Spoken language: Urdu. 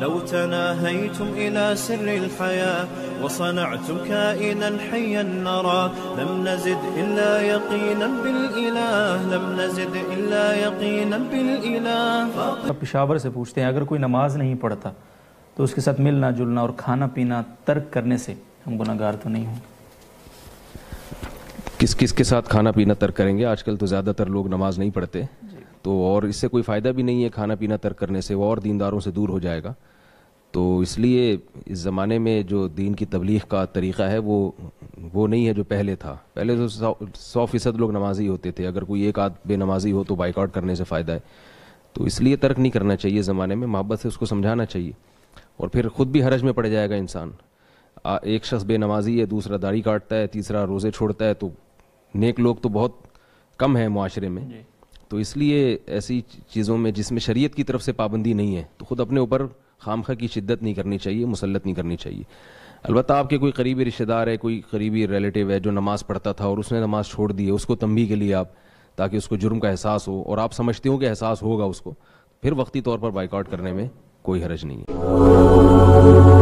لو تناهيتم إلى سر الحياة وصنعتم كائنا حيا نرى لم نزد إلا يقينا بالإله لم نزد إلا يقينا بالإله. پشاور سے پوچھتے ہیں اگر کوئی نماز نہیں پڑھتا تو اس کے ساتھ ملنا جلنا اور کھانا پینا ترک کرنے سے ہم گناہگار تو نہیں ہوں؟ کس کے ساتھ کھانا پینا ترک کریں گے؟ آج کل تو زیادہ تر لوگ نماز نہیں پڑھتے تو اور اس سے کوئی فائدہ بھی نہیں ہے کھانا پینا ترک کرنے سے، وہ اور دینداروں سے دور ہو جائے گا. تو اس لیے اس زمانے میں جو دین کی تبلیغ کا طریقہ ہے وہ نہیں ہے جو پہلے تھا. پہلے تو 100% لوگ نمازی ہوتے تھے، اگر کوئی ایک آدھ بے نمازی ہو تو بائیکاٹ کرنے سے فائدہ ہے. تو اس لیے ترک نہیں کرنا چاہیے زمانے میں، محبت سے اس کو سمجھانا چاہیے، اور پھر خود بھی حرج میں پڑ جائے گا انسان. ایک شخص بے نمازی ہے، دوسرا داڑھی کاٹتا ہے، تیسرا روزے چھوڑتا ہے، تو نیک لوگ تو بہت کم ہیں معاشرے میں. تو اس لیے ایسی چیزوں میں جس میں شریعت کی طرف سے پابندی نہیں ہے تو خود اپنے اوپر خامخواہ کی شدت نہیں کرنی چاہیے، مسلط نہیں کرنی چاہیے. البتہ آپ کے کوئی قریبی رشتہ دار ہے، کوئی قریبی ریلیٹیو ہے جو نماز پڑھتا تھا اور اس نے نماز چھوڑ دی ہے، اس کو تنبیہ کے لیے آپ، تاکہ اس کو جرم کا احساس ہو، اور آپ سمجھتے ہو کہ احساس ہوگا اس کو، پھر وقتی طور پر بائیکاٹ کرنے میں کوئی حرج نہیں ہے.